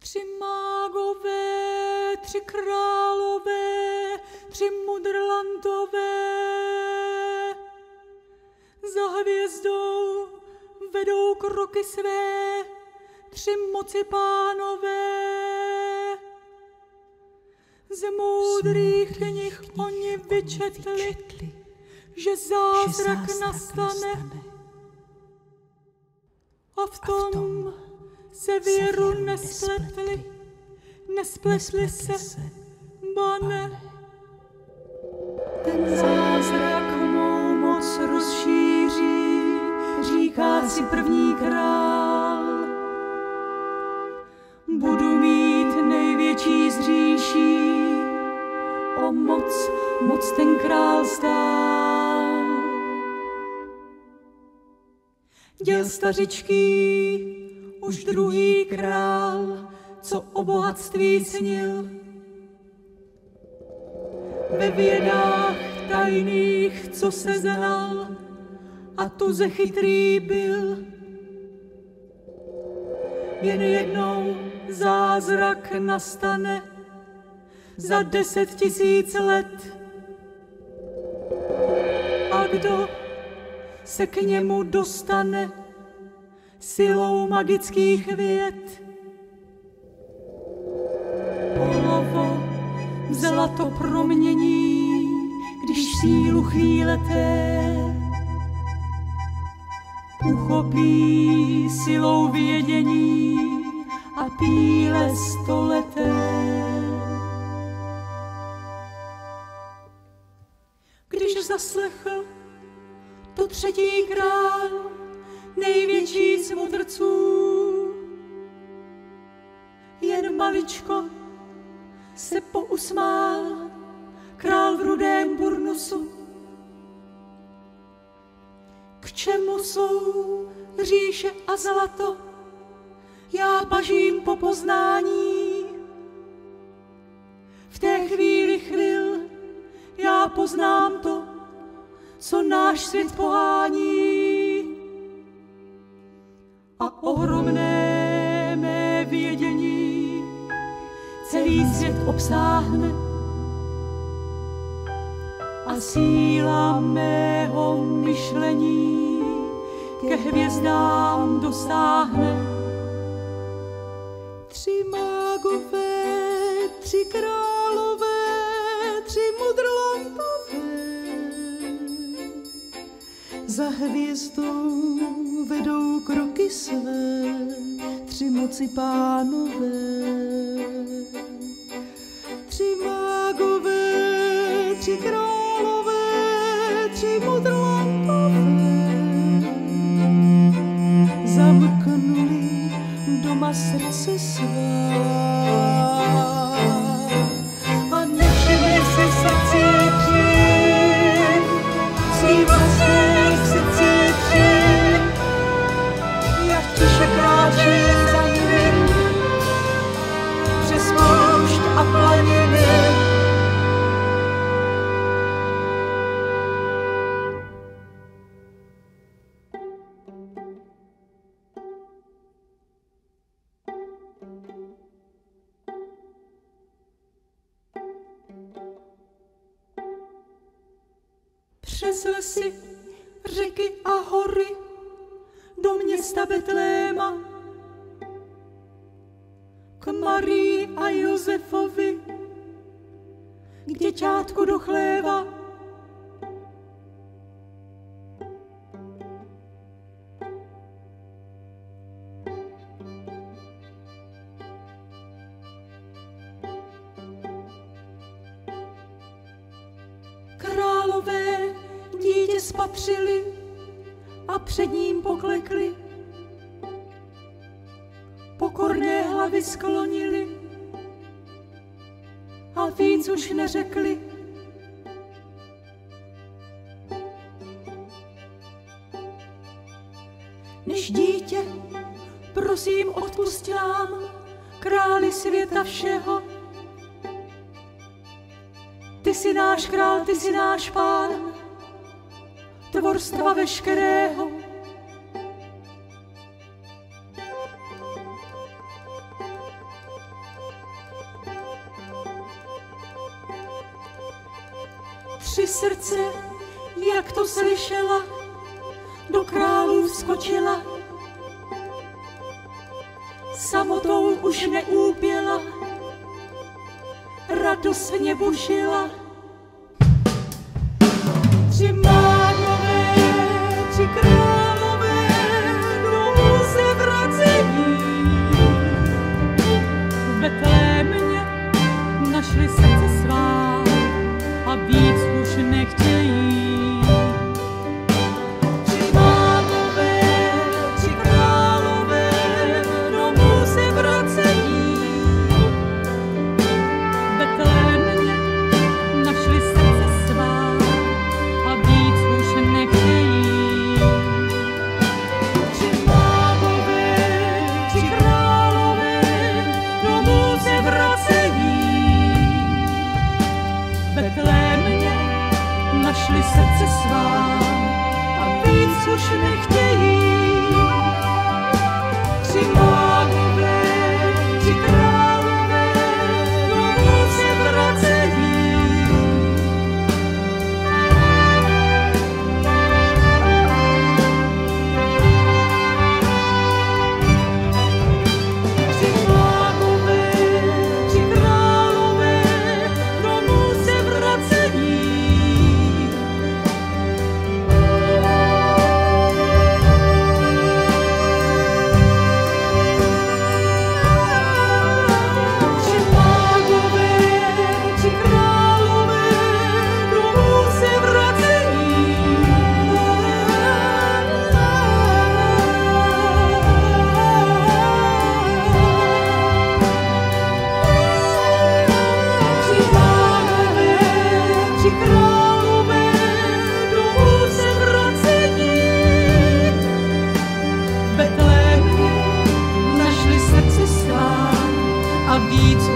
Tři mágové, tři králové, tři mudrlantové za hvězdou vedou kroky své, tři moci pánové. Ze moudrých knih oni vyčetli, že zázrak nastane. A v tom se věru nespletli se, ba ne. Ten zázrak mou moc rozšíří, říká si první král. Budu mít největší z říší, o moc ten král stál. Děl stařičký, už druhý král, co o bohatství snil. Ve vědách tajných, co se znal, a tuze chytrý byl. Jen jednou zázrak nastane za 10 000 let. A kdo se k němu dostane silou magických věd? Olovo v zlato promění, když sílu chvíle té uchopí silou vědění a píle stoleté. Když zaslechl to třetí král, největší z mudrců, jen maličko se pousmál král v rudém burnusu. K čemu jsou říše a zlato? Já bažím po poznání. V té chvíli chvil já poznám to, co náš svět pohání. A ohromné mé vědění celý svět obsáhne a síla mého myšlení ke hvězdám dosáhne. Tři mágové, tři králové, tři mudrlantové za hvězdou vedou kroky své, tři moci pánové. Tři mágové, tři králové, tři mudrlantové zamknuli doma srdce svá a nevšimli si srdci tři, svý vlastní srdci tři, jak tiše kráčí za nimi přes poušť a planiny. Přes lesy, řeky a hory, do města Betléma, k Marii a Josefovi, k děťátku do chléva. Králové dítě spatřili a před ním poklekli. Pokorné hlavy sklonili a víc už neřekli. Než dítě, prosím, odpusť nám, králi světa všeho. Ty jsi náš král, ty jsi náš pán, tvorstva veškerého. Tři srdce, jak to slyšela, do králů vskočila. Samotou už neúpěla, radostně bušila. Tři mágové, tři králové, domů se vracejí. V Betlémě našli srdce svá a víc už nechtějí. Tři mágové, tři králové, domů se vracejí. V Betlémě našli srdce svá a víc už nechtějí. Tři mágové, tři králové, domů se vracejí. V Betlémě našli srdce svá a víc už nechtějí. Tři mágové, tři králové, domů se vracejí. Tři mágové, tři králové, domů se vracejí. Tři mágové, tři králové, domů se vracejí. Tři mágové, tři králové, domů se vracejí. V Betlémě našli srdce svá a víc